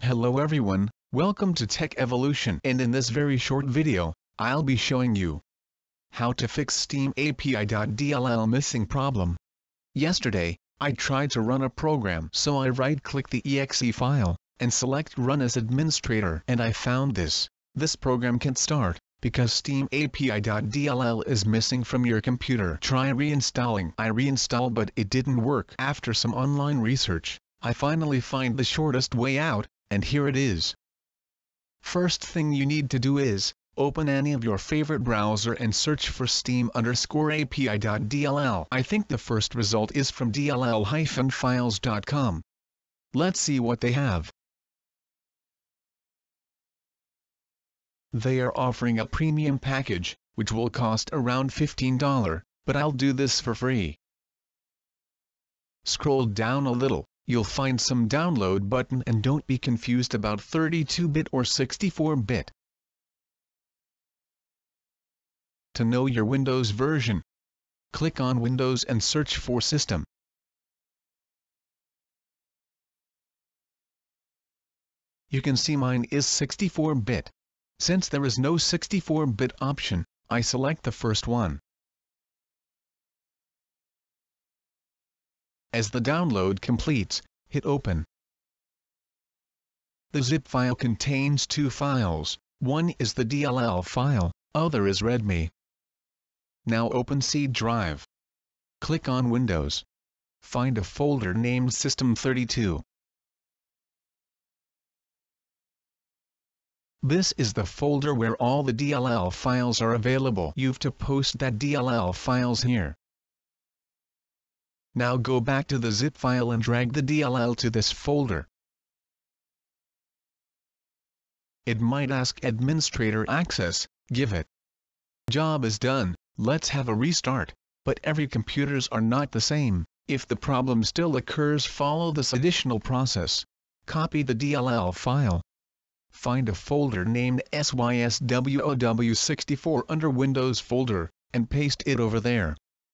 Hello everyone, welcome to Tech Evolution, and in this very short video, I'll be showing you how to fix Steam API.dll missing problem. Yesterday, I tried to run a program, so I right-click the exe file and select Run as Administrator, and I found this program can't start because Steam API.dll is missing from your computer. Try reinstalling. I reinstalled, but it didn't work. After some online research, I finally find the shortest way out, and here it is. First thing you need to do is open any of your favorite browser and search for steam_api.dll. I think the first result is from dll-files.com. Let's see what they have. They are offering a premium package, which will cost around $15, but I'll do this for free. Scroll down a little, you'll find some download button, and don't be confused about 32-bit or 64-bit. To know your Windows version, click on Windows and search for System. You can see mine is 64-bit. Since there is no 64-bit option, I select the first one. As the download completes, hit Open. The zip file contains two files, one is the DLL file, other is README. Now open C drive. Click on Windows. Find a folder named System32. This is the folder where all the DLL files are available. You've to post that DLL files here. Now go back to the zip file and drag the DLL to this folder. It might ask administrator access, give it. Job is done, let's have a restart, but every computers are not the same. If the problem still occurs, follow this additional process. Copy the DLL file. Find a folder named SYSWOW64 under Windows folder, and paste it over there.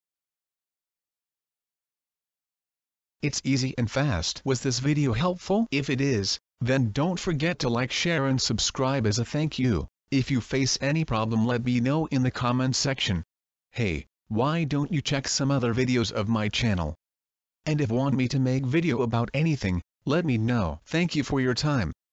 It's easy and fast. Was this video helpful? If it is, then don't forget to like, share and subscribe as a thank you. If you face any problem, let me know in the comment section. Hey, why don't you check some other videos of my channel? And if want me to make video about anything, let me know. Thank you for your time.